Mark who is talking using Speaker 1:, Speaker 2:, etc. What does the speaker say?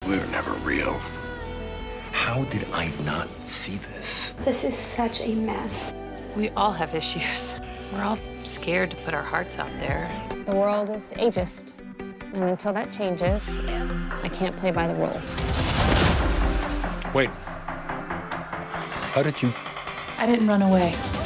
Speaker 1: We were never real. How did I not see this?
Speaker 2: This is such a mess.
Speaker 3: We all have issues. We're all scared to put our hearts out there.
Speaker 4: The world is ageist, and until that changes, I can't play by the rules.
Speaker 1: Wait. How did you...
Speaker 3: I didn't run away.